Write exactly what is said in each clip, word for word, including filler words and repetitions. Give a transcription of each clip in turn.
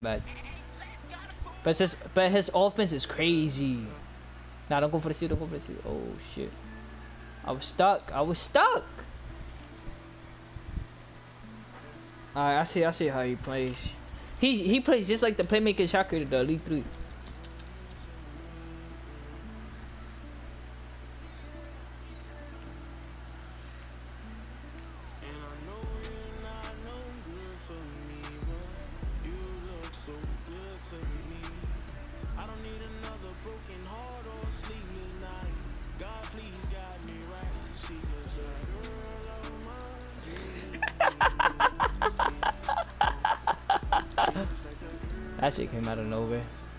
bad. But his but his offense is crazy. Nah, don't go for the steal. Don't go for the steal. Oh shit! I was stuck. I was stuck. Alright, I see. I see how he plays. He he plays just like the playmaker shot creator, the Elite Three. That shit came out of nowhere.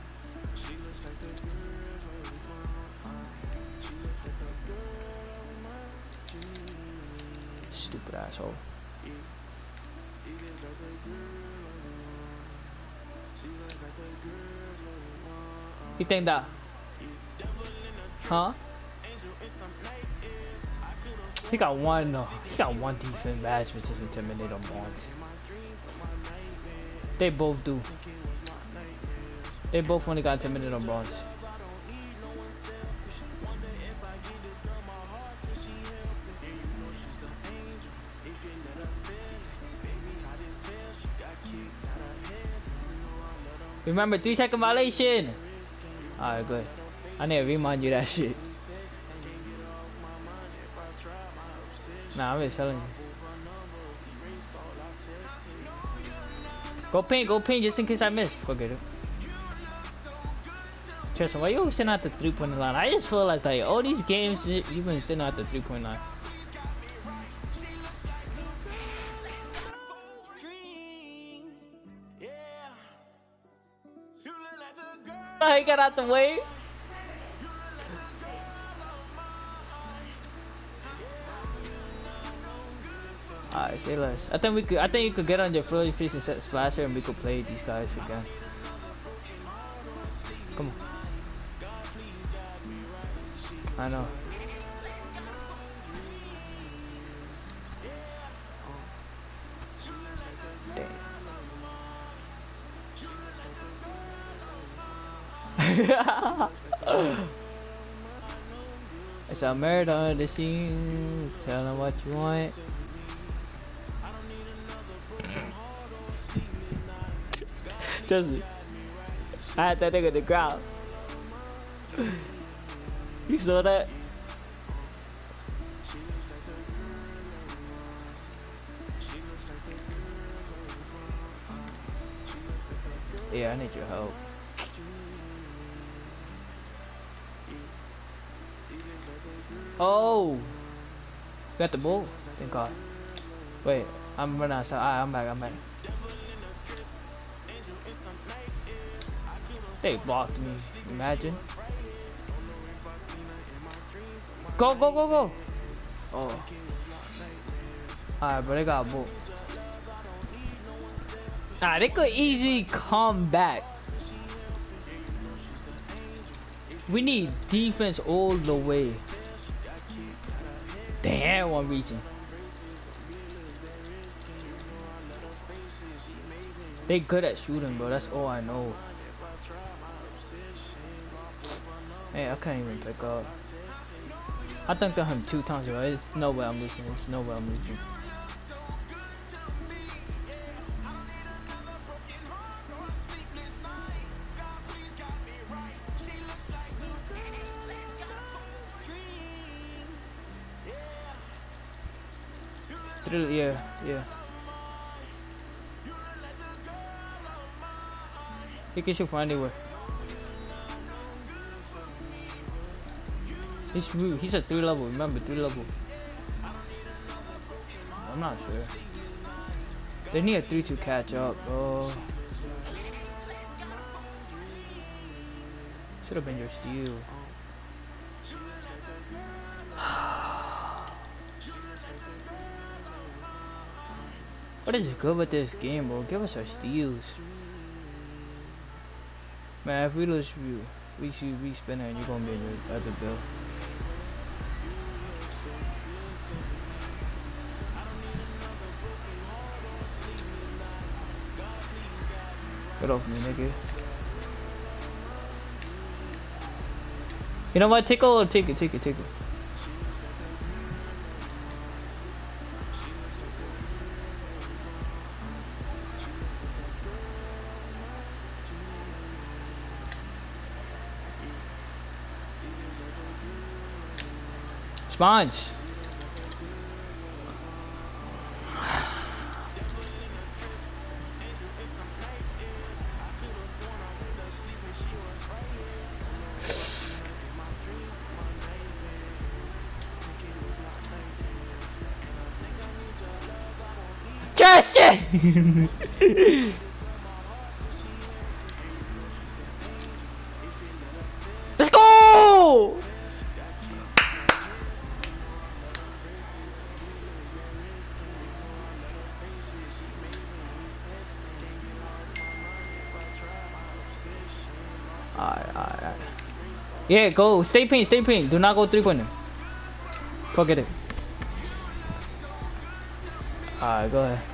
Stupid asshole. You think that? Huh? He got one. Uh, he got one defense match, which is intimidate on Bonds. They both do. They both only got intimidated on bronze. Remember, three second violation. Alright, good. I need to remind you that shit. Nah, I'm just telling you. Go paint, go paint, just in case I miss. Forget it. Tristan, why you always sitting at the three-point line? I just feel like, like all these games, you've been sitting at the three-point line. Oh, he got out the way. Alright, say less. I think we could. I think you could get on your floor face and set slasher, and we could play these guys again. Come on. I know. Damn. It's a murder on the scene. Tell them what you want. Just, I had that nigga in the ground. You saw that? Yeah, I need your help. Oh! Got the ball? Thank God. Wait, I'm running outside. Alright, I'm back, I'm back. They blocked me. Imagine. Go, go, go, go! Oh. Alright, but they got a ball. Ah, they could easily come back. We need defense all the way. Damn, one reaching. They good at shooting, bro. That's all I know. Hey, I can't even pick up. I think to him two times, bro. There's no way I'm losing. There's no way I'm losing. Yeah, yeah. He can shoot from anywhere. He's he's at three level. Remember, three level. I'm not sure. They need a three to catch up, bro. Should have been your steal. What is good with this game, bro? Give us our steals. Man, if we lose you, we should be spinning and you're gonna be in your other bill. Get off me, nigga. You know what? Take it, take it, take it, take it. Sponge. Justin! Let's go! Alright, alright, alright. Yeah, go. Stay pin, stay pin. Do not go three pointer. Forget it. Alright, go ahead.